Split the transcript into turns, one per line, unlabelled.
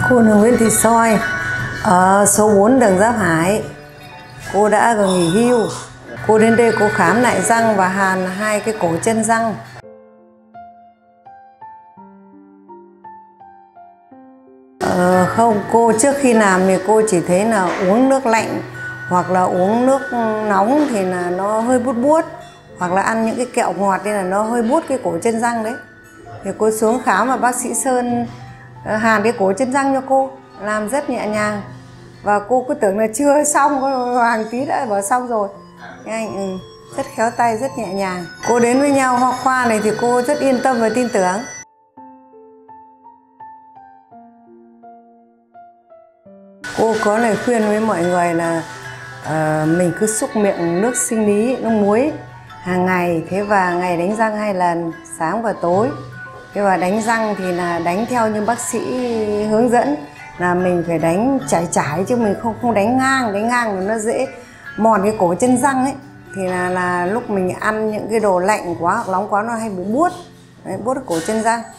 Cô là Nguyễn Thị Soi ở số 4 đường Giáp Hải. Cô đã nghỉ hưu. Cô đến đây cô khám lại răng và hàn hai cái cổ chân răng. Không, cô trước khi làm thì cô chỉ thấy là uống nước lạnh hoặc là uống nước nóng thì là nó hơi buốt buốt, hoặc là ăn những cái kẹo ngọt nên là nó hơi buốt cái cổ chân răng đấy. Thì cô xuống khám và bác sĩ Sơn hàn cái cổ chân răng cho cô, làm rất nhẹ nhàng. Và cô cứ tưởng là chưa xong, hàng tí đã bảo xong rồi. Anh rất khéo tay, rất nhẹ nhàng. Cô đến với nhau Hoa Khoa này thì cô rất yên tâm và tin tưởng. Cô có lời khuyên với mọi người là mình cứ xúc miệng nước sinh lý, nước muối hàng ngày. Thế và ngày đánh răng 2 lần, sáng và tối. Thế và đánh răng thì là đánh theo như bác sĩ hướng dẫn, là mình phải đánh chải chứ mình không đánh ngang. Đánh ngang thì nó dễ mòn cái cổ chân răng ấy. Thì là lúc mình ăn những cái đồ lạnh quá hoặc nóng quá nó hay bị buốt, buốt cổ chân răng.